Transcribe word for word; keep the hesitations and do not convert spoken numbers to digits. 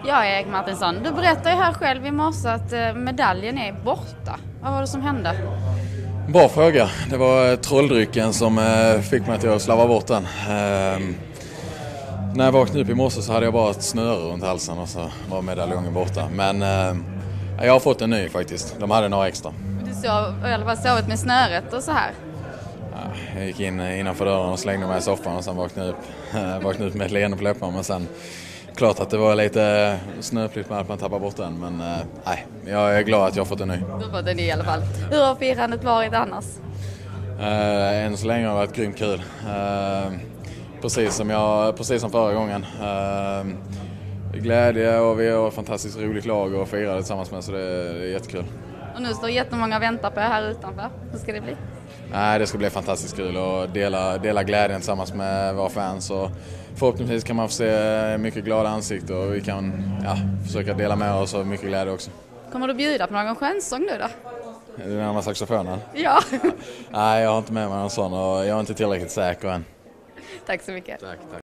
Ja, Erik Martinsson, du berättade ju här själv i morse att medaljen är borta. Vad var det som hände? Bra fråga. Det var trolldrycken som fick mig till att slarva bort den. När jag vaknade upp i morse så hade jag bara ett snöre runt halsen och så var medaljongen borta. Men jag har fått en ny faktiskt. De hade några extra. Du sov, eller var sovit med snöret och så här? Jag gick in innanför dörren och slängde mig i soffan och sen vaknade upp, vaknade upp med ett leende på läpparna. Men sen, klart att det var lite snöpligt med att man tappar bort den. Men nej, jag är glad att jag har fått en ny. Du har fått en ny i alla fall. Hur har firandet varit annars? Uh, än så länge har det varit grymt kul. Uh, precis, som jag, precis som förra gången. Uh, glädje och vi har ett fantastiskt roligt lag och firade tillsammans med, så det är, det är jättekul. Och nu står jättemånga och väntar på er här utanför. Hur ska det bli? Nej, det ska bli fantastiskt kul att dela, dela glädjen tillsammans med våra fans. Och förhoppningsvis kan man få se mycket glada ansikten och vi kan ja, försöka dela med oss av mycket glädje också. Kommer du bjuda på någon skönsång nu då? Den andra saxofonen? Ja. Nej, jag har inte med mig någon sån och jag är inte tillräckligt säker än. Tack så mycket. Tack, tack.